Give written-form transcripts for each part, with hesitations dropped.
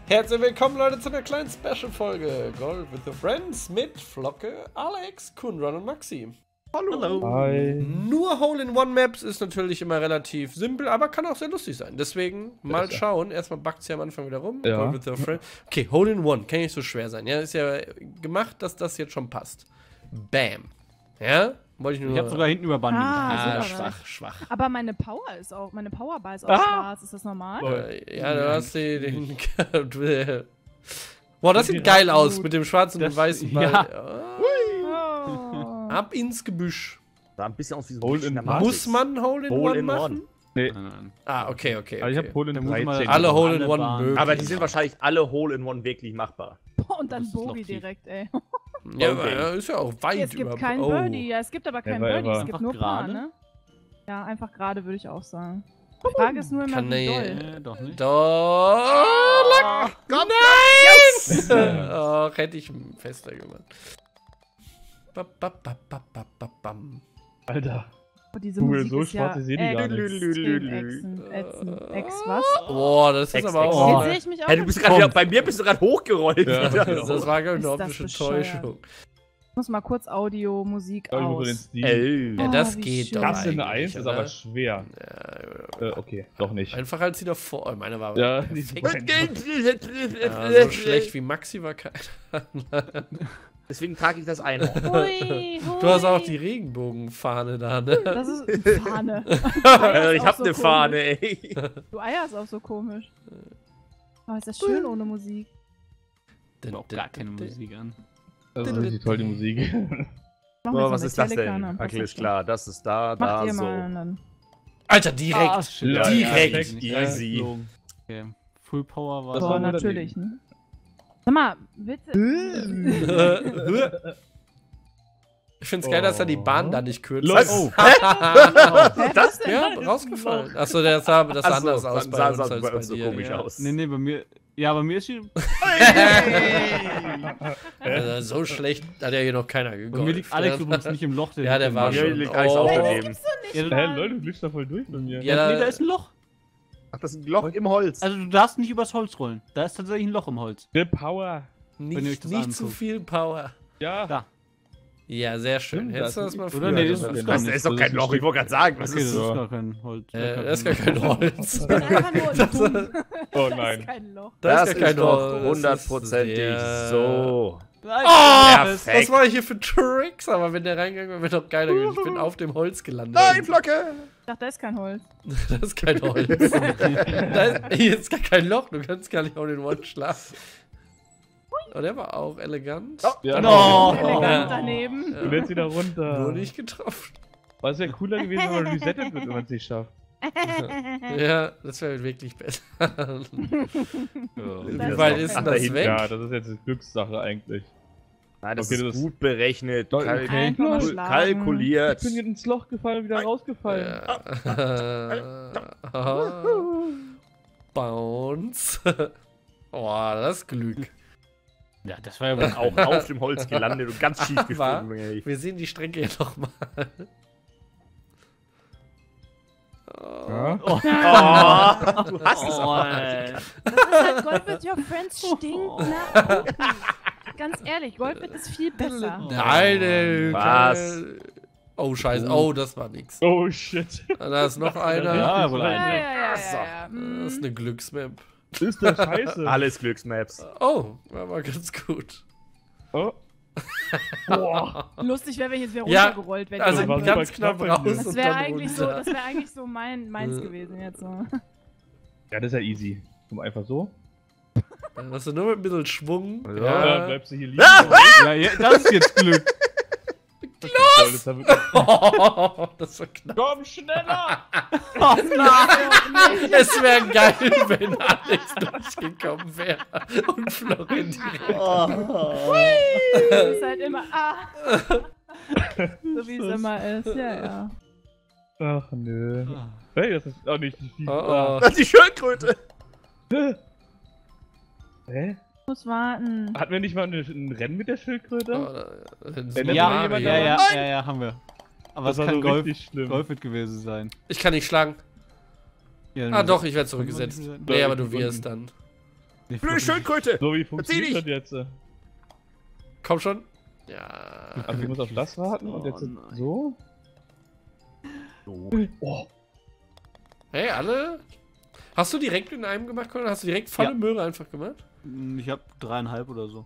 Herzlich willkommen, Leute, zu einer kleinen Special-Folge Golf with the Friends mit Flocke, Alex, Kunran und Maxi. Hallo. Hi. Nur Hole-in-One-Maps ist natürlich immer relativ simpel, aber kann auch sehr lustig sein. Deswegen mal schauen. Erstmal backt sie am Anfang wieder rum. Ja. Golf with the Friends. Okay, Hole-in-One kann nicht so schwer sein. Ja, ist ja gemacht, dass das jetzt schon passt. Bam. Ja? Wollte ich nur. Ich hab sogar hinten überbandelt. Schwach. Aber meine Powerbar ist auch schwarz. Ist das normal? Ja, du hast den. Boah, das sieht geil aus mit dem schwarzen und weißen Ball. Ja. Oh. Ab ins Gebüsch. Sah ein bisschen aus wie so Hole ein in Matrix. Muss man Hole-in-One machen? Nee. Nein. Ah, okay. Also ich hab Hole in Da muss man 13. Alle alle Hole-in-One Bahnen. möglich. Aber die sind wahrscheinlich alle Hole-in-One wirklich machbar. Und dann Das ist noch Bogie tief. direkt, ey. Ja, Okay. aber ist ja auch weit Es gibt über. keinen Birdie. Ja, es gibt aber keinen Never Birdie. Es ever. gibt Einfach nur Paar, gerade? ne? Ja, einfach gerade würde ich auch sagen. Die Frage ist nur immer, Kann wie der- doll. Doch nicht. Doch. Komm, Nice! Oh, hätte ich fester gemacht. Bam. Alter. Oh, diese Google, Musik so ist schwarz ja ist sie gar nicht. Ex was? Boah, das ist Ex, aber Ex. auch. Jetzt sehe ich mich auch Hey, du bist grad, bei mir bist du gerade hochgerollt. Das war, glaube ich, Ist eine das optische bescheuert. Täuschung. Ich muss mal kurz Audio, Musik Irgendwo den aus. Stil. Ja, Oh, das wie geht schön. doch. Das in eine eigentlich, 1 ist oder? aber schwer. Ja, Okay, doch nicht. einfach als die davor. Oh, meine war Ja, perfekt. die Ja, so schlecht wie Maxi war keiner. Deswegen trage ich das ein. Hui, Du hast auch die Regenbogenfahne da, ne? Das ist eine Fahne. Ich hab eine Fahne, ey. Du eierst auch so komisch. Oh, ist das schön ohne Musik. Ich auch gar keine Musik an. Das ist richtig toll, die Musik. Mach Oh, mir was so ist das Metallica denn? an, passt Okay, das ist klar, das ist da, schon. Macht da, ihr so. mal dann. Alter, direkt. shit. Ja, Direkt. ja, easy. Okay. Full Power war Das So, war nur natürlich, ne? Sag mal, Witze. Ich find's geil, dass er die Bahn da nicht kürzt. Was? Oh. Hä, was denn? Ja, rausgefallen. Achso, das sah anders aus dann bei sah uns es als bei bei uns so dir. komisch Ja. aus. Nee, bei mir. Ja, bei mir ist sie. Also, so schlecht hat ja hier noch keiner Bei gegolft. mir liegt Alex übrigens nicht im Loch. Ja, der war Bei mir schon. liegt Alex auch Oh. daneben. Ja, Hä, Leute, du blickst da voll durch bei mir. Ja, nee, da ist ein Loch. Ach, das ist ein Loch im Holz. Also, du darfst nicht übers Holz rollen. Da ist tatsächlich ein Loch im Holz. The Power. Wenn ihr euch Nicht, das nicht zu anguckt. viel Power. Ja. Da. Ja, sehr schön. Stimmt, Hättest du das das mal ist- früher Oder? Nee, gemacht. das ist Das ist doch kein Loch, ich wollte gerade sagen. Was Okay, das ist ist so? gar kein Holz. Das ist gar kein Holz. Ich bin einfach nur dumm. Oh Das nein. ist kein Loch. Das gar kein ist doch Holz. hundertprozentig Das ist so. Nein, Oh, Perfekt. was war hier für Tricks? Aber wenn der reingegangen wäre, wäre doch geiler gewesen. Ich bin auf dem Holz gelandet. Nein, Flocke! Ich dachte, das ist kein Holz. Das ist kein Holz. Hier ist gar kein Loch. Du kannst gar nicht auf den One schlafen. Oh, der war auch elegant. Ja, No. Elegant Ja. daneben. Du lädst wieder runter. Nur nicht getroffen. Was wäre cooler gewesen, wenn man resettet wird, wenn man es nicht schafft. Ja, das wäre wirklich besser. Wie Das weit ist ist auch denn das dahin. weg? Ja, das ist jetzt eine Glückssache eigentlich. Nein, das Okay, ist das ist- gut berechnet, Okay. Einfach mal schlagen. kalkuliert. Ich bin ins Loch gefallen und wieder rausgefallen. Ja. Bounce. Oh, das ist Glück. Ja, das war ja wohl Auch auf dem Holz gelandet und ganz schief Aber geflogen. ey. wir sehen die Strecke ja nochmal. Ja. Oh, du hast es aber. ey. Das ist halt Golf with your friends stinkt nach unten. Ganz ehrlich, Golf with ist viel besser. Nein, ey. Was? Oh, scheiße. Oh, das war nix. Oh shit. Da ist noch einer. Ja, wohl Ja, ein. ja. Das ist eine Glücksmap. Ist das scheiße? Alles Glücksmaps. Oh, war ganz gut. Oh. Boah. Lustig wäre, wenn jetzt wieder Ja, runtergerollt wäre. Also war das ganz super knapp knapp raus bei dir. und wäre dann eigentlich so, runter. das wäre eigentlich so meins gewesen jetzt so. Ja, das ist ja easy. Komm einfach so. Dann hast du nur mit ein bisschen Schwung. Dann Ja. bleibst du hier liegen. Ja, ja, das ist jetzt Glück. Das ist ja wirklich- Das war knapp. Komm schneller! Oh nein! Es wäre geil, wenn Alex durchgekommen wäre und Florin direkt. Das ist halt immer, so wie es immer ist, ja. Ach nö. Hey, das ist auch nicht die Oh, oh. Das ist die Schildkröte. Hä? Muss warten. Hatten wir nicht mal ein Rennen mit der Schildkröte? Wenn Ja, jemand ja, haben wir. Aber Das es war kann so Golf, richtig schlimm. Golf wird gewesen sein. Ich kann nicht schlagen. Ja, Ah doch, ich werde zurückgesetzt. Nee, aber du wirst dann. Blöde Schildkröte! So, wie dich! funktioniert das jetzt? Komm schon. Ja. Also, ich muss auf das warten und jetzt nein. so? So. Oh, Hey, alle? Hast du direkt in einem gemacht, oder hast du direkt volle Ja. Möhre einfach gemacht? Ich hab 3,5 oder so.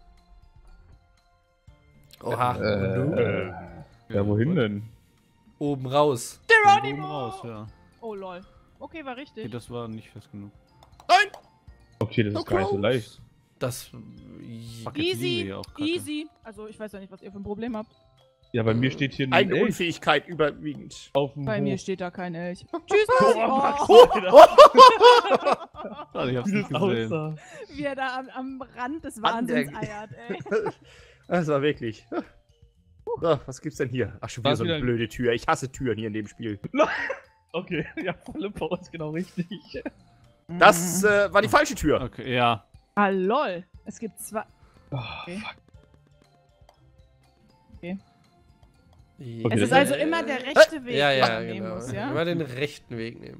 Oha. ja, wohin denn? Oben raus. Oben Geronimo! raus, ja. Oh lol. Okay, war Okay, richtig. das war nicht fest genug. Okay, das ist gar nicht so leicht. Das. Fuck, jetzt liegen wir Easy, hier auch kacke. easy. Also ich weiß ja nicht, was ihr für ein Problem habt. Ja, bei mir steht hier ein Eine Elch Unfähigkeit überwiegend. auf dem Bei mir Hof. steht da kein Elch. Tschüss, Max, oh, Also, ich hab's wie nicht das gesehen. aussah. wie er da am Rand des An der- Wahnsinns eiert, ey. Das war wirklich. So, was gibt's denn hier? Ach, schon wieder Was so eine wieder- blöde Tür. Ich hasse Türen hier in dem Spiel. Okay, ja, volle Power ist genau richtig. Das war die falsche Tür. Okay, ja. Ah, lol. Es gibt zwei. Oh, Okay. Okay, Es ist das- also immer der rechte Weg, Ja, den ja, man nehmen genau. muss, ja? Immer den rechten Weg nehmen.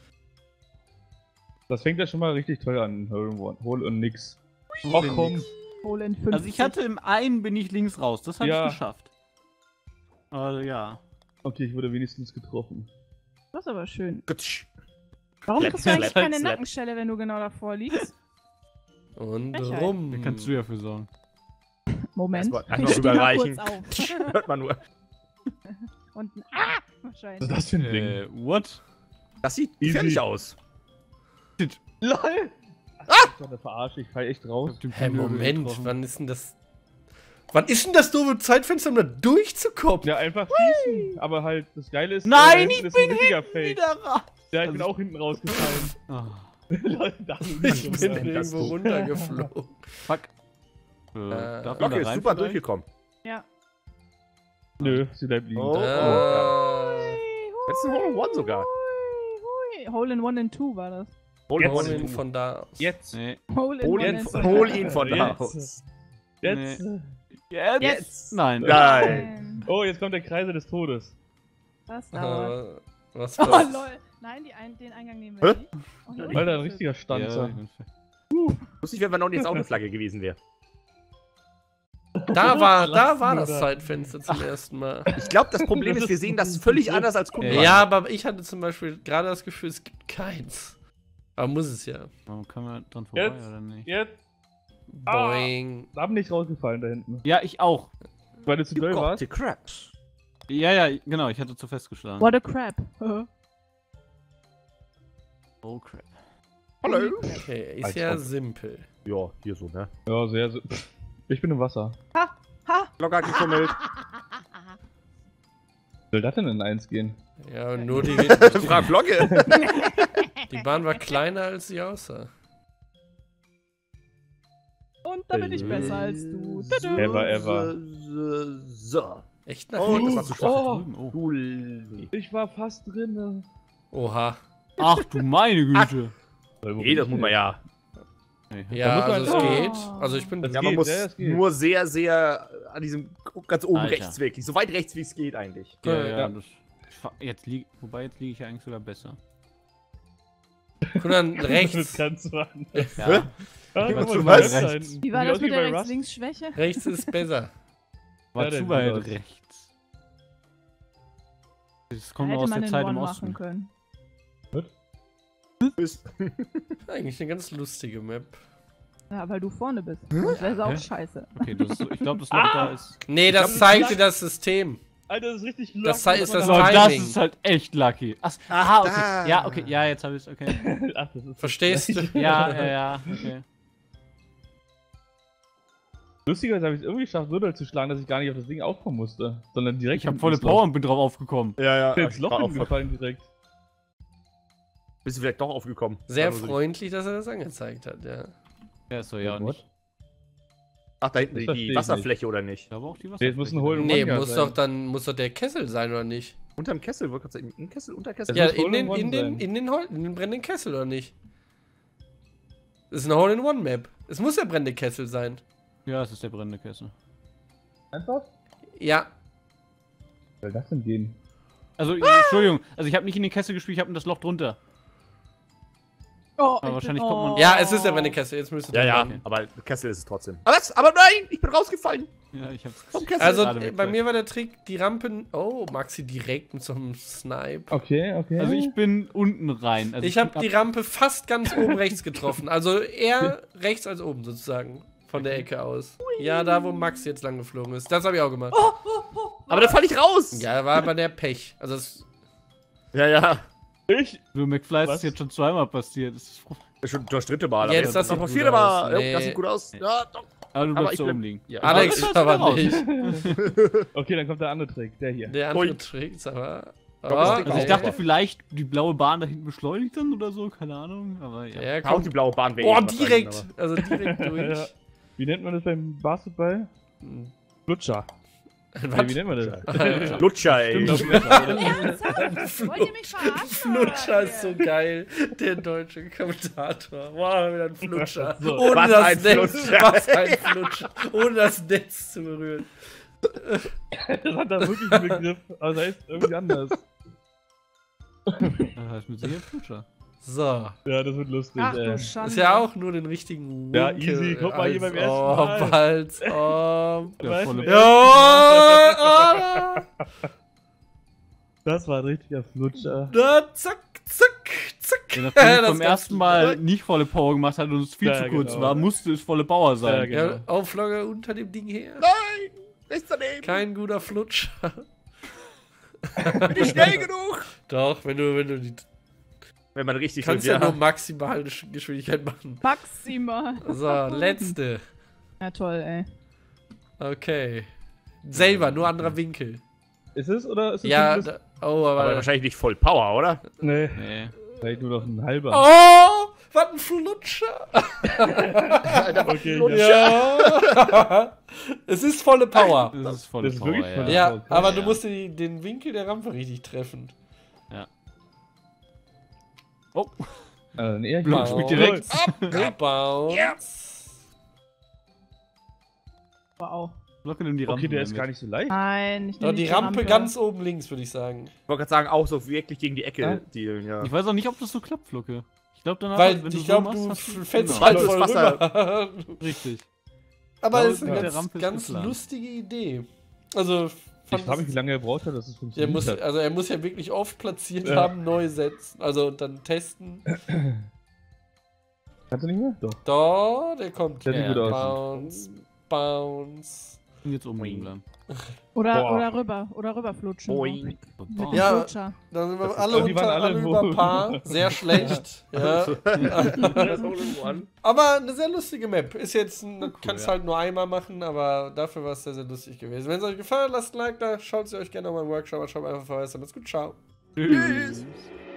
Das fängt ja schon mal richtig toll an. Hol und nix. Hol Och und komm. nix. Hol in 50. Also ich hatte im einen bin ich links raus, das habe Ja. ich geschafft. Also ja. Okay, ich wurde wenigstens getroffen. Das ist aber schön. Gutsch. Warum Slap, kriegst du eigentlich slap, keine slap. Nackenstelle, wenn du genau davor liegst? Und Frechheit. rum. Da kannst du ja für sorgen. Moment. Erstmal Ich steh mal rüberreichen. kurz auf. Hört man nur. Und ein Ah! Was ist Wahrscheinlich. das für ein Ding? What? Das sieht Easy. gefährlich aus. LOL! Das ist doch eine Verarsche, ich fall echt raus. Hä, Moment, wann ist denn das? Wann ist denn das doofe Zeitfenster, um da durchzukommen? Ja, einfach schießen. Aber halt, das Geile ist, Nein, da hinten ich ist ein bin richtiger Fake. Wieder raus. Ja, ich bin auch hinten rausgefallen. Ah, LOL, da Ich bin denn das irgendwo so? runtergeflogen. fuck. Darf man da Locke ist rein super vielleicht? durchgekommen. Ja. Nö, sie bleibt liegen. Oh. Jetzt ein Hole in One sogar. Hui, hui. Hole in One and Two war das. Hole in Hol One ihn in von da aus. Jetzt. Nee. Hole in Hol One ihn, and Two. hol ihn von da Jetzt. aus. Jetzt. Jetzt? Nein. Nein. Oh, jetzt kommt der Kreise des Todes. Das dauert. Was Oh war's? lol. Nein, den Eingang nehmen wir Hä? nicht. Oh, hier Alter, ein ist es. richtiger Ja, Stanzer. ich bin fe- Lustig wäre, wenn noch jetzt auch eine Flagge gewesen wäre. Da war Lassen das wir da. Zeitfenster zum ersten Mal. Ich glaube, das Problem ist, wir sehen das völlig anders als gucken. Ja, aber ich hatte zum Beispiel gerade das Gefühl, es gibt keins. Aber muss es ja. Warum kann man dran vorbei Jetzt. oder nicht? Jetzt. Boing. Da bin ich rausgefallen da hinten. Ja, ich auch. Weil du zu doll Gott, warst. die Crabs. Ja, ja, genau, ich hatte zu festgeschlagen. What a crap. Oh crap. Hallo. Okay, ist Alter. ja simpel. Ja, hier so, ne? Ja, sehr so. Ich bin im Wasser. Ha! Locker hat gefummelt. Wie soll das denn in 1 gehen? Ja, und nur die Frag Flocke. Bahn war kleiner, als sie aussah. Und da bin ich besser als du. Tudu. Ever. So. Echt nach Oh, das hinten? war zu schwach. Oh, Drüben, oh. Cool. ich war fast drin. Oha. Ach du meine Güte. Nee, das muss man ja. Nee. Ja, muss man- also es Oh. geht. Also ich bin. Das Ja, man geht, muss ja, das geht. nur sehr, sehr an diesem ganz oben Alter. rechts wirklich. So weit rechts wie es geht eigentlich. Ja, Ja. ja, das, wobei jetzt liege ich ja eigentlich sogar besser. Und dann Das rechts. kannst du an. Ja. Ah, Was? guck mal, Was? das Rechts. sein. Wie war Sieht das aus mit wie der bei Rust. Rechts-Links-Schwäche? Rechts ist besser. War Ja, zu der weit sieht aus. rechts. Das Da kommt nur hätte aus man der den Zeit One im machen Osten. können. Ist- Eigentlich eine ganz lustige Map. Ja, weil du vorne bist. Das wäre auch Hä? scheiße. Okay, das ist, ich glaube, das Loch da ist. Nee, das zeigt dir das System. Alter, das ist richtig locker. Das ist das So, das Timing. ist halt echt lucky. Ach, Ach, okay. da. Ja, okay. Ja, jetzt habe ich es. Okay. Ach, das ist Verstehst du? Ja, okay. Lustigerweise habe ich es irgendwie geschafft, so doll zu schlagen, dass ich gar nicht auf das Ding aufkommen musste. Sondern direkt Ich habe ins volle Loch. Power und bin drauf aufgekommen. Ja, ja. Ich bin ins Loch War auch hingefallen direkt. Bist du vielleicht doch aufgekommen? Sehr War nur so die- freundlich, dass er das angezeigt hat, ja. Ja, ist doch ja What? nicht. Ach, da hinten Das die, verstehe die ich Wasserfläche oder nicht? Ich glaube auch die Nee, es muss ein Hole in Nee, One muss sein. doch der Kessel sein, oder nicht? Unterm Kessel, wollte gerade sagen. Im Kessel, unter Kessel? Es Ja, muss Hole in One in den brennenden Kessel, oder nicht? Das ist eine Hole-in-One-Map. Es muss der brennende Kessel sein. Ja, es ist der brennende Kessel. Einfach? Ja. Wie soll das denn gehen? Also, Entschuldigung, also ich habe nicht in den Kessel gespielt, ich habe in das Loch drunter. Oh, Aber wahrscheinlich kommt man- Ja, es ist der Brennekessel, jetzt müsst ihr Ja, Okay. aber Kessel ist es trotzdem. Aber, aber nein, ich bin rausgefallen. Ja, ich hab's Vom Kessel. Also, gerade weg, bei weil- mir war der Trick, die Rampen. Oh, Maxi direkt mit so einem Snipe. Okay, okay. Also ich bin unten rein. Also Ich habe die Rampe fast ganz oben rechts getroffen. Also eher rechts als oben sozusagen. Von der Ecke aus. Ja, da wo Max jetzt lang geflogen ist. Das habe ich auch gemacht. Aber da falle ich raus. Ja, war aber der Pech. Also es, Ja. Du, McFly ist Was? das jetzt schon zweimal passiert. Das ist Schon das dritte Mal. Jetzt, aber das sieht noch gut vierte Mal. aus. Ja, Nee. das sieht gut aus. Ja, doch. aber du Aber bleibst ich da bleib- oben liegen. Ja. Alex das aber raus. nicht. Okay, dann kommt der andere Trick, der hier. Der andere Ui. Trick ist aber. das Oh, Ding Also ich auch. dachte vielleicht, die blaue Bahn da hinten beschleunigt dann oder so, keine Ahnung. Aber ja. der Auch kommt. die blaue Bahn weg. Oh, direkt. Also direkt Ja. durch. Wie nennt man das beim Basketball? Flutscher. Nee, wie Was? nennt man das? Lutscher, ey. Ernsthaft? Wollt ihr mich verarschen? Flutscher ist so geil. Der deutsche Kommentator. Wow, wieder ein Flutscher. So, Ohne was das ein Netz. Flutscher. Was ein Flutscher. Ohne das Netz zu berühren. Das hat da wirklich einen Begriff, aber das heißt irgendwie anders. Das heißt mit Sicherheit Flutscher. So. Ja, das wird lustig, Ach du Schande. Ist ja auch nur den richtigen Ja, Winkel easy. Guck mal hier als beim ersten ob, Mal. als ob. Ja, Weißt volle du, Ja, Das war ein richtiger Flutscher. da, zack, zack, zack. Ja, nachdem Das ich beim ist ersten Mal nicht volle Power gemacht hat und es viel Ja, zu kurz genau. war, musste es volle Power sein. Ja, genau. Ja, Auflage unter dem Ding her. Nein, rechts daneben. Kein guter Flutscher. Bin ich schnell genug? Doch, wenn du die Wenn man richtig kannst will, ja nur maximale Geschwindigkeit machen. Maxima. So, letzte. Ja, toll, ey. Okay. Selber, nur anderer Winkel. Ist es oder ist es Ja, ein da, oh, Aber aber. wahrscheinlich nicht voll Power, oder? Nee, Nee. vielleicht nur noch ein halber. Oh, was ein Flutscher. Okay, Ja. Es ist volle Power. Das ist volle Das ist Power, wirklich volle Ja, Okay. aber du Ja. musst den Winkel der Rampe richtig treffen. Oh, Dann eher Blöd, hier. spielt direkt. Bounce. Wow. Glocke nimm die Rampe. Okay, der ist mit. gar nicht so leicht. Nein, ich Ja, nehme die Rampe ganz oben links, würde ich sagen. Ich wollte gerade sagen, auch so wirklich gegen die Ecke. Ja. Die, ja. Ich weiß auch nicht, ob das so klappt, Flocke. Ich glaube danach, Weil wenn ich so glaube, machst, du hast fällst genau. halt Weil voll das Wasser- rüber. Richtig. Aber Ja, es ist eine mit der ganz, Rampe ist ganz geplant. lustige Idee. Also, Ich fand frage mich, wie lange er braucht hat, dass es er funktioniert muss, hat. also er muss ja wirklich oft platziert Ja. haben, neu setzen. Also und dann testen. Kannst du nicht mehr? Doch. Da, der kommt. Der sieht gut aus. Bounce, bounce. Und jetzt oben liegen bleiben. Boah. Oder rüber flutschen. Boing. Mit Ja. dem Flutscher. Dann sind wir Das ist- alle, Aber die waren unter, alle alle wo- über Paar. Sehr schlecht. Ja. Das Hole in One. Aber eine sehr lustige Map. Ist jetzt, kannst ja. halt nur einmal machen, aber dafür war es sehr, sehr lustig gewesen. Wenn es euch gefallen hat, lasst ein Like da. Schaut sie euch gerne auf meinen Workshop an. Schaut einfach vorbei. Macht's gut. Ciao. Tschüss.